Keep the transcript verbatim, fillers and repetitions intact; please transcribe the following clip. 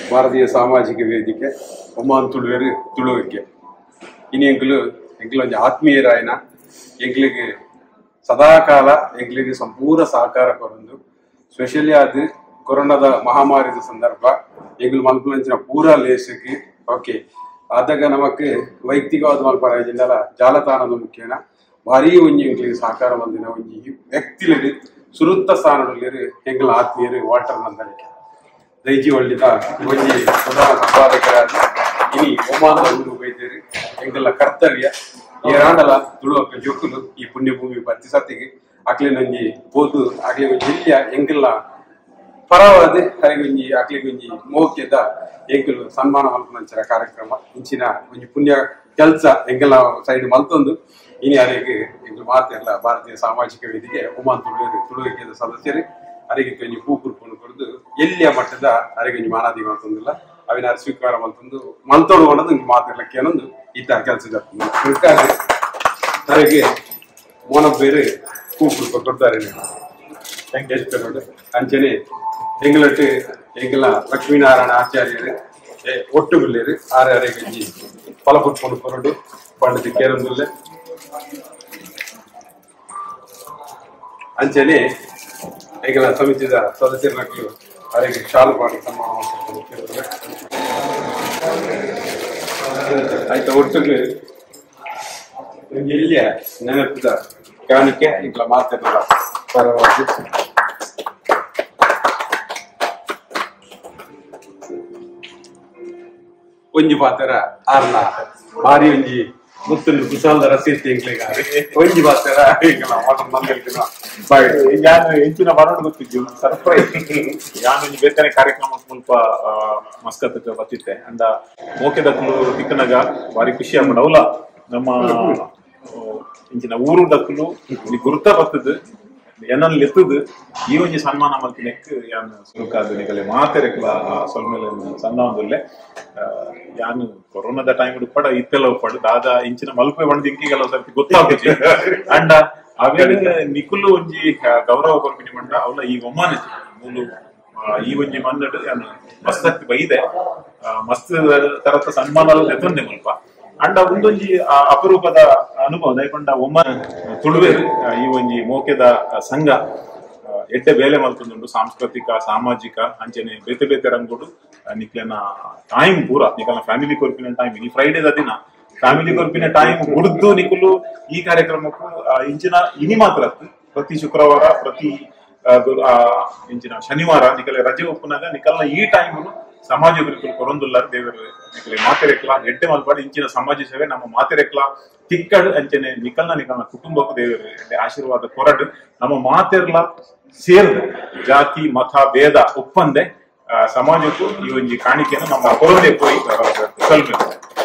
ಭಾರತೀಯ ಸಾಮಾಜಿಕ ವೇದಿಕೆ ಒಮ್ಮನ್ ತುಳುವೇರು ತುಳುವಿಕೆ ಇನ್ನು ಎಂಕ್ಲು ಎಂಕ್ಲು ಒಂದು ಆತ್ಮೀಯರಾಯನ ಎಂಕ್ಲಿಗೆ ಸದಾಕಾಲ ಎಂಕ್ಲಿಗೆ ಸಂಪೂರ್ಣ ಸಹಕಾರ ಕೊರೊಂದು ಸ್ಪೆಷಲಿ ಅದು ಕೊರೋನಾದ ಮಹಾಮಾರಿದ ಸಂದರ್ಭ ಎಂಗ್ಲು ಮಲ್ಪುನಂಚಿನ ಪೂರ ಲೇಸಿಗೆ ಓಕೆ ಆದಾಗ ನಮಕ್ ವೈಯಕ್ತಿಕವಾದ ಮಲ್ಪರಾಜಿಂದಲ ಜಾಲತಾಣದ ಮುಖ್ಯನ ಭಾರಿ ಒಂಜಿ ಎಂಕ್ಲಿಗೆ ಸಹಕಾರ ಬಂದಿನ ಒಂಜಿ ವ್ಯಕ್ತಿಲರು ಸುರುತ್ತ ಸ್ಥಾನದಲ್ಲಿ ಎಂಗ್ಲ ಆತ್ಮೀಯರು ವಾಲ್ಟರ್ ನಂದಲಿಕೆ ದೈಜಿ ಒಳ್ಳಿದ ಒಂಜಿ ಪ್ರಧಾನ ಸಂಪಾದಕರಾದ ಇನಿ ಒಮಾನದಲ್ಲಿ ಬೈದೇರಿ ಎಂಗಲ ಕರ್ತವ್ಯ ಏರಾಂಡಲ ತುಳುವಕ್ಕ ಜೊಕ್ಕಲು ಈ ಪುಣ್ಯಭೂಮಿ ಪ್ರತಿ ಸತಿಗೆ ಅಕ್ಲೆ ನಂಜಿ ಬೋದು ಅಕ್ಲೆ ಜಿಲ್ಲೆಯ ಎಂಗಲ ಪರವಾದ ಹರಿಗೊಂಜಿ ಅಕ್ಲೆ ಒಂಜಿ ಮೋಕ್ಯದ ಎಂಕಲು ಸನ್ಮಾನ ಮಲ್ಪನಂಚಿನ ಕಾರ್ಯಕ್ರಮ ಇಂಚಿನ ಒಂಜಿ ಪುಣ್ಯ ಕೆಲಸ ಎಂಗಲ ಸೈಡ್ ಮಲ್ತೊಂದು ಇನಿ ಅರೆಗೆ ಎಂಗ್ಲು ಮಾತೆಲ್ಲ ಭಾರತೀಯ ಸಾಮಾಜಿಕ ವೇದಿಕೆ ಒಮ್ಮನ್ ತುಳುವೇರು ತುಳುವಿಕೆದ ಸದಸ್ಯರು ಅರೆಗೆ ಒಂಜಿ ಹೂ ಕುರ್ಕೊಂಡು ಕೊಡ್ದು ಎಲ್ಲಿಯ ಮಟ್ಟದ ಅರೆಗೆ ಒಂಜಿ ಮಾನಾದಿ ಮಲ್ತೊಂದಿಲ್ಲ ಅವಿನ ಸ್ವೀಕಾರ ಮಲ್ತೊಂದು ಮಲ್ತೊಡು ಅನ್ನೋದು ಮಾತಿರ್ಲಕ್ಕೆ ಅನ್ನೊಂದು ಇತ್ತ ಕೆಲಸ ಜಪ್ತಾರೆ ಅರೆಗೆ ಮೋನ ಬೇರೆ ಹೂ ಕುರ್ಕೊಂಡು ಕೊಡ್ತಾರೆ ನೋಡಿ ಅಂಚನೆ ಎಂಗ್ಲಟ್ಟು ಎಂಗ್ಲ ಲಕ್ಷ್ಮೀನಾರಾಯಣ ಆಚಾರ್ಯರು ಒಟ್ಟುಗುಳ್ಳೇರು ಆರೆ ಅರೆಗೆ ಒಂಜಿ ಫಲ ಕುಟ್ಕೊಂಡು ಕೊರಡು ಪಂಡಿತ ಕೇರೊಂದುಲ್ಲೆ ಅಂಚನೆ ಎಂಗಲ ಸಮಿತಿದ ಸದಸ್ಯರ ಮಕ್ಕಳು ಅವರಿಗೆ ಶಾಲು ಮಾಡಿ ಸನ್ಮಾನ ಆಯ್ತಾ ಒಟ್ಟಿಗೆ ಎಲ್ಲಿಯ ನೆನಪಿದ ಕಾಣಿಕೆ ಎಂಗ್ಲ ಮಾತಾಡಲ್ಲ ಪರವಾಗಿ ಒಂಜಿ ಪಾತ್ರ ಆರ್ನ ಭಾರಿ ಒಂಜಿ ಮುತ್ತಲು ಕುಶಾಲದ ರಸೀತಿ ಎಂಗ್ಲೆಗಾರೆ ಒಂಜಿ ಪಾತ್ರ ನಾನು ಹೆಚ್ಚಿನ ಬರೋದು ಗೊತ್ತಿದ್ದು ಸರ್ಪ್ರೈಸ್ ನಾನು ಬೇಕನೆ ಕಾರ್ಯಕ್ರಮ ಸ್ವಲ್ಪ ಮಸ್ಕತ್ ಬತ್ತಿತ್ತೆ ಅಂಡ ಮೋಕೆ ದಕ್ಕಲು ತಿಕ್ಕನಾಗ ಭಾರಿ ಖುಷಿ ಆಗ್ಬಿಡ ಅವಲ್ಲ ನಮ್ಮ ಇಂಚಿನ ಊರು ದಕ್ಕಲು ಗುರುತ ಬರ್ತದ ಏನನ್ನ ಎತ್ತದು ಈ ಒಂಜಿ ಸನ್ಮಾನ ಮಲ್ತಿನೆಕ್ ಯಾನು ಸುರುಕಾದ ನಿಗಲೆ ಮಾತೆರೆಕ್ಲ ಸೊಲ್ಮೇಲೆ ಸಣ್ಣೊಂದುಲ್ಲೆ ಯಾನು ಕೊರೋನಾದ ಟೈಮ್ ಪಡ ಇತ್ತೆಲ್ಲ ಪಡ ದಾದ ಇಂಚಿನ ಮಲ್ಪೆ ಬಂದು ಇಂಕಿಗೆಲ್ಲ ಸರ್ತಿ ಗೊತ್ತಾಗ್ತದೆ ಅಂಡ ಅವೇನು ನಿಕುಲು ಒಂಜಿ ಗೌರವ ಕೊರ್ಪಿನಿ ಮಂಡ ಅವಳ ಈ ಒಮ್ಮಾನ ಮೂಲು ಈ ಒಂಜಿ ಮನ್ನಡು ಯಾನು ಮಸ್ತ್ ಬೈದೆ ಮಸ್ತ್ ತರತ ಸನ್ಮಾನ ಎತ್ತೊಂದೆ ಮಲ್ಪ ಅಂಡ ಒಂದೊಂಜಿ ಅಪರೂಪದ ಅನುಭವ ದಯಕೊಂಡ ಒಮ್ಮ ತುಳುವೇರು ಈ ಒಂಜಿ ಮೋಕೆದ ಸಂಘ ಎಡ್ಡೆ ಬೇಲೆ ಮಲ್ತೊಂದುಂಡು ಸಾಂಸ್ಕೃತಿಕ ಸಾಮಾಜಿಕ ಅಂಚನೆ ಬೇತೆ ಬೇತೆ ರಂಗುಡು ನಿಕ್ಲೆನ ಟೈಮ್ ಪೂರ ನಿಕಲ್ನ ಫ್ಯಾಮಿಲಿ ಕೊರ್ಪಿನ ಟೈಮ್ ಈ ಫ್ರೈಡೇದ ದಿನ ಫ್ಯಾಮಿಲಿ ಕೊರ್ಪಿನ ಟೈಮ್ ಹುಡ್ದು ನಿಕುಲು ಈ ಕಾರ್ಯಕ್ರಮಕ್ಕೂ ಇಂಚಿನ ಇನಿ ಮಾತ್ರ ಪ್ರತಿ ಶುಕ್ರವಾರ ಪ್ರತಿ ಇಂಚಿನ ಶನಿವಾರ ನಿಕಲೆ ರಜೆ ಒಪ್ಪುನಾಗ ನಿಕಲ್ನ ಈ ಟೈಮ್ ಸಮಾಜ ಗುರುಕುಲು ಕೊರೊಂದುಲ್ಲಾರ ದೇವರು ನಿಕಲೆ ಮಾತೆರೆಕ್ಲ ಎಡ್ಡೆ ಮಲ್ಪಾಡು ಇಂಚಿನ ಸಮಾಜ ಸೇವೆ ನಮ್ಮ ಮಾತೆರೆಕ್ಲ ತಿಕ್ಕಡು ಅಂಚನೆ ನಿಕಲ್ನ ನಿಕಲ್ನ ಕುಟುಂಬಕ್ಕೂ ದೇವರು ಎಡ್ಡೆ ಆಶೀರ್ವಾದ ಕೊರಡು ನಮ್ಮ ಮಾತೆರ್ಲ ಸೇರ್ದು ಜಾತಿ ಮತ ಭೇದ ಒಪ್ಪಂದೆ ಸಮಾಜಕ್ಕೂ ಈ ಒಂಜಿ ಕಾಣಿಕೆಯನ್ನು ನಮ್ಮ ಕೊರೊಂದೆ ಪೋಯಿ ಸಲ್ಬೇಕು.